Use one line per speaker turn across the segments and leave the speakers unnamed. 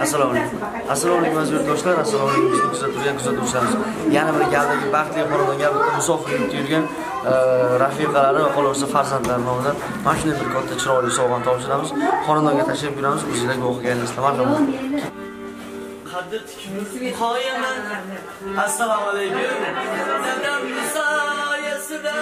Assalomu alaykum. Assalomu alaykum aziz yurtdoshlar, assalomu alaykum bizni kuzatuvchilarimiz. Yana bir galdagi baxtli xonadonga musofirlikda yurgan rafiqalari va qolgan farzandlar nomidan mana shunday bir katta chiroyli sovg'ani topshiramiz. Xonadonga tashrif buyuramiz, o'zingizlar guvohga aylansizlar. Marhamat. Qaddi tikimiz qoyaman. Assalomu alaykum. Dadam soyasida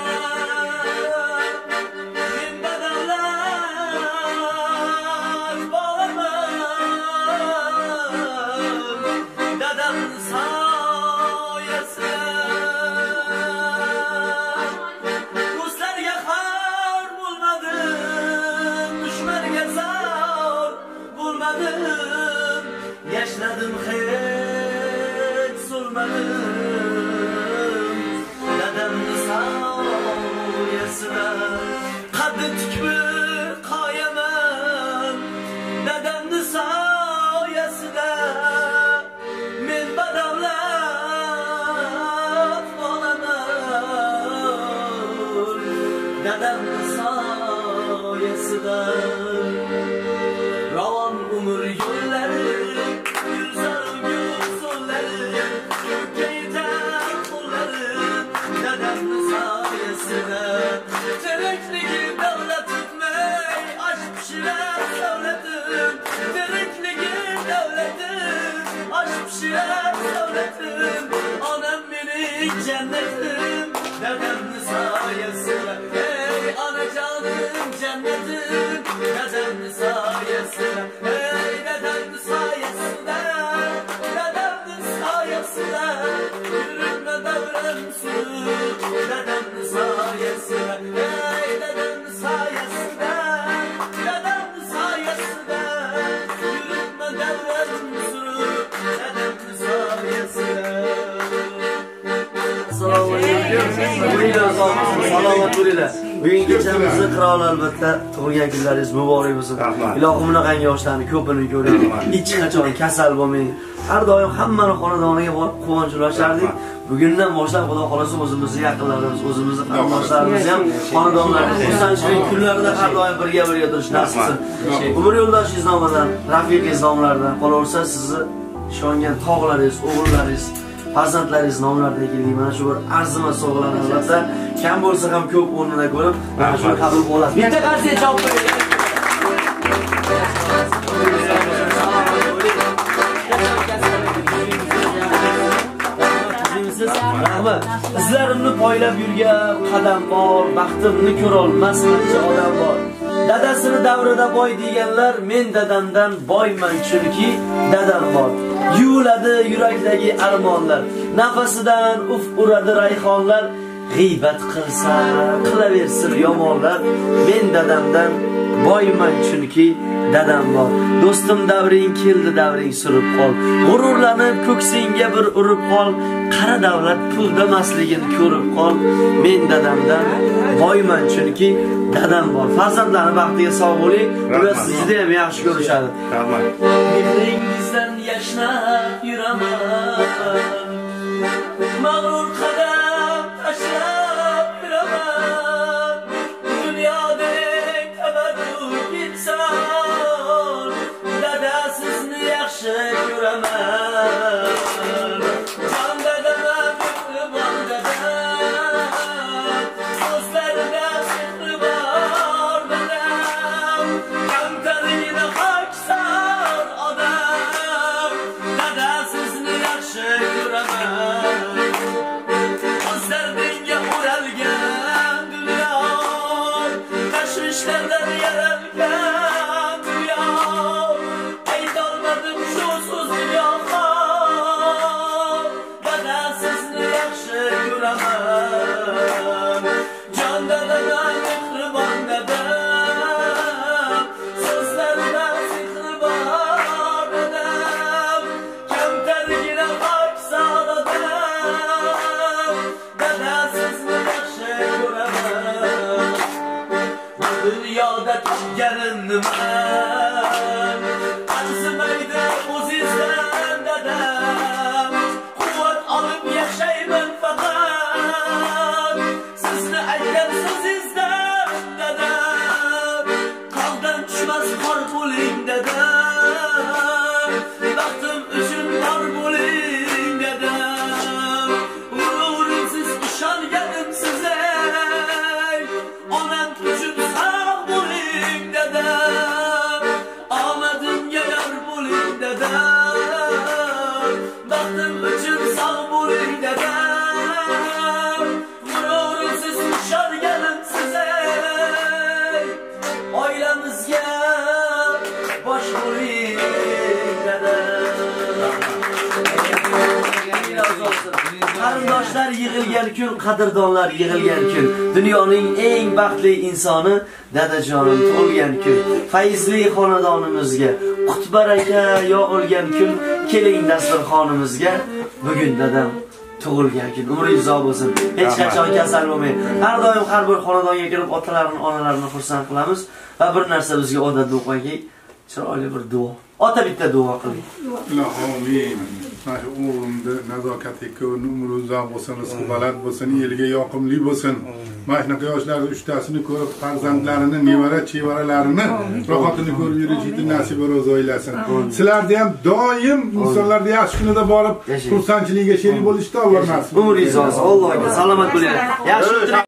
yaşladım hiç zulmedim dadamni soyasida qaddi tikmi qoyaman dadamni soyasida men badavlat bo'laman dadamni soyasida ravon umr yo'llari Terekligim davlat tutmay, aşk pişirer devletim. Terekligim devletim, aşk pişirer devletim. Anam benim cennetim, dedemni sayesinde. Hey anacanım cennetim, dedemni sayesinde. Hey dedemni sayesinde, dedemni sayesinde. Yürüme devrem su, dedemni sayesinde. Hey dedemni sayesinde, dedemni sayesinde. Yürüme devrem su, dedemni sayesinde. Assalomu alaykum. Salomat bo'linglar. Bugungi kechamizni qirol albatta tug'ilgan kunlaringiz muborak bo'lsin. Ilohim bunaqangi yoshlarni ko'pini ko'ring. Hech qachon kasal bo'lmang. Har doim hammani xonadoniga borib quvonch ulashardik. Bugundan boshlab Xudo xolasa o'zimizni yaqinlarimiz, o'zimizni qarindoshlarimiz ham xonadonlarimiz xursandchilik kunlarida har doim birga turish nasib qilsin. Umr yo'ldoshingiz nomidan, rafiqingiz nomlaridan qolaversa sizni ishongan tog'laringiz, o'g'illaringiz, farzandlaringiz nomlaridan kelgan mana shu bir arzimas sovg'alarni albatta kam bo'lsa ham ko'p o'rnida ko'rib, mana shuni qabul qilasiz. Bitta qarsiya chop qo'ying. Rahmat. Izlarimni poylab yurgan qadam bor, baxtimni ko'ra olmas qancha odam bor. Dadasini davrida boy deganlar, men dadamdan boyman chunki dadam bor. Yuviladi yurakdagi armonlar, nafasidan uf uradi rayhonlar. G'iybat qilsa qilaversin yomonlar, men dadamdan boyman chunki dadam bor. Do'stim davring keldi, davring surib qol. G'ururlanib ko'ksingga bir urib qol. Qara davlat pulda masligini ko'rib qol. Men dadamdan boyman chunki dadam bor. Farzandlarning baxtiga sog' bo'ling. Ular sizni juda ham yaxshi ko'rishadi. Rahmat. Mehringizdan yashnab yuraman. Mag'rur qadam tashlab yuraman. Dunyodek tabadduk inson, dada sizni yaxshi ko'raman. Jon dadam, mehribon dadam, so'zlarida sehri bor dadam. Kamtarligini hoksar odam, dada sizni yaxshi ko'raman. Ko'zlaringga o'ralgan dunyo, tashvishlardan yaralgan dunyo. Aytolmadim shu so'zni yo'q, yig'ilgan kun, qadrdonlar yig'ilgan kun. Dunyoning eng baxtli insoni dadajonim tug'ilgan kun. Fayzli xonadonimizga qut baraka yog'ilgan kun. Keling dasturxonimizga. Bugun dadam tug'ilgan kun. Umringiz uzoq bo'lsin. Hech qachon kasal bo'lmang. Har doim har bir xonadonga kirib otalarini, onalarini xursand qilamiz va bir narsa bizga odat bo'lib qolgan. Chiroyli bir duo. Ota bitta duo qiling.
Amin. Mana o'g'limni nazokatli ko'rni umri uzoq bo'lsin, rizqi baland bo'lsin, eliga yoqimli bo'lsin. Mana shunaqa yoshlarni uchtasini ko'rib, farzandlarini, nevara, chevaralarini rohatini ko'rib yurishni nasib ro'z o'ylasin. Sizlarni ham doim insonlarda yaxshi kunida borib, xursandchilikka sherik bo'lishni Alloh nasib.
Umringiz uzoq, Allohga salomat bo'linglar. Yaxshi